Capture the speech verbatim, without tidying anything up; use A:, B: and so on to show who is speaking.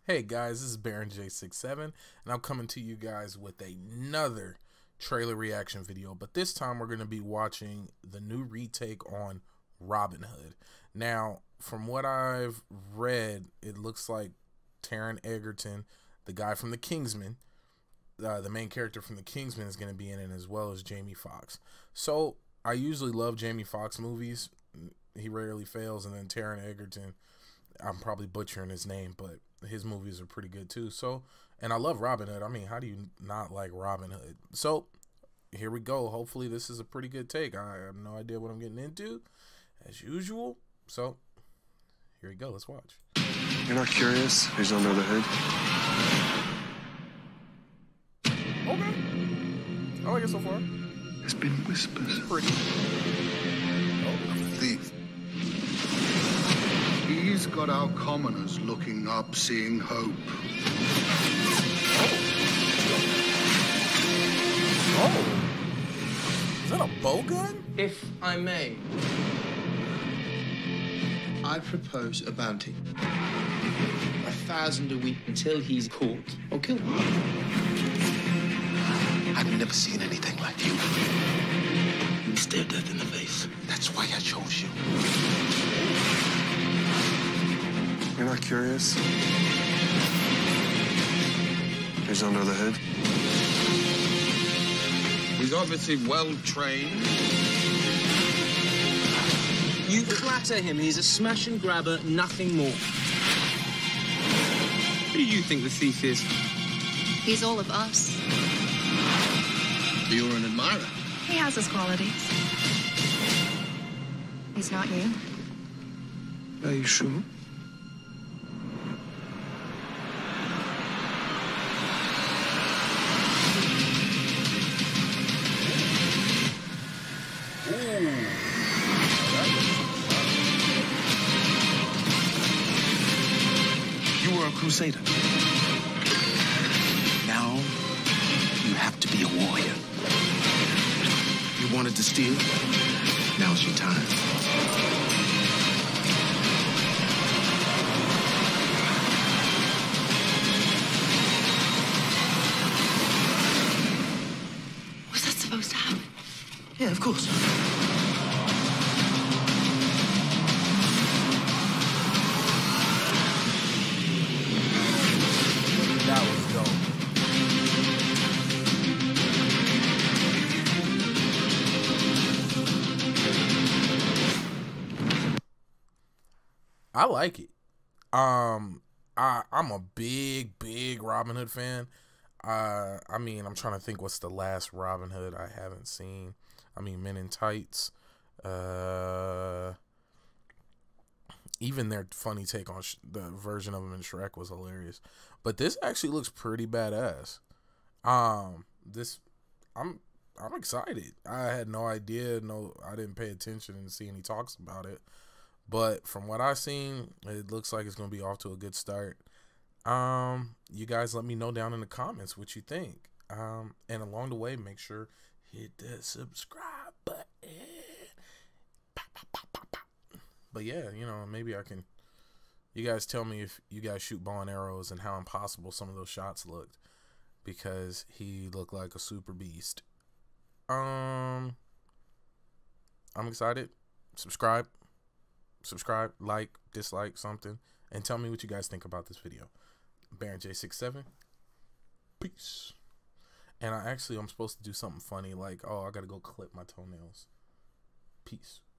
A: Hey guys, this is Baron J sixty-seven, and I'm coming to you guys with another trailer reaction video, but this time we're going to be watching the new retake on Robin Hood. Now, from what I've read, it looks like Taron Egerton, the guy from The Kingsman, uh, the main character from The Kingsman, is going to be in it, as well as Jamie Foxx. So, I usually love Jamie Foxx movies. He rarely fails, and then Taron Egerton, I'm probably butchering his name, but his movies are pretty good too. So, and I love Robin Hood. I mean, how do you not like Robin Hood? So, here we go. Hopefully, this is a pretty good take. I have no idea what I'm getting into, as usual. So, here we go. Let's watch.
B: You're not curious who's under the hood?
A: Okay. I like it so far.
B: There's been whispers.
A: Pretty.
B: Oh, thief.
C: He's got our commoners looking up, seeing hope.
A: Oh. Is that a bow gun?
D: If I may, I propose a bounty. A thousand a week until he's caught or killed.
E: I've never seen anything like you.
D: You stare death in the face.
E: That's why I chose you.
B: You're not curious who's under the hood?
D: He's obviously well trained. You flatter him. He's a smash and grabber, nothing more. Who do you think the thief is?
F: He's all of us.
D: You're an admirer.
F: He has his qualities. He's not you.
D: Are you sure?
E: You were a crusader. Now, you have to be a warrior. You wanted to steal? Now's your time.
F: Was that supposed to happen?
E: Yeah, of course.
A: That was dope. I like it. Um, I I'm a big, big Robin Hood fan. Uh, I mean, I'm trying to think what's the last Robin Hood I haven't seen. I mean, Men in Tights. Uh, even their funny take on sh the version of him in Shrek was hilarious. But this actually looks pretty badass. Um, this, I'm I'm excited. I had no idea. No, I didn't pay attention and see any talks about it. But from what I've seen, it looks like it's going to be off to a good start. Um, you guys let me know down in the comments what you think. Um, and along the way, make sure hit the subscribe button. Pop, pop, pop, pop, pop. But yeah, you know, maybe I can. You guys tell me if you guys shoot bow and arrows and how impossible some of those shots looked, because he looked like a super beast. Um, I'm excited. Subscribe. Subscribe, like, dislike, something, and tell me what you guys think about this video. Baron J sixty-seven. Peace. And I actually, I'm supposed to do something funny, like, oh, I gotta go clip my toenails. Peace.